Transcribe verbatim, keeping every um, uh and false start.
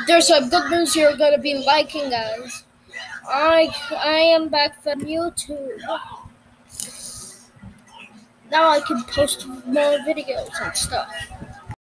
There's some good news you're gonna be liking, guys. I I am back from YouTube. Now I can post more videos and stuff.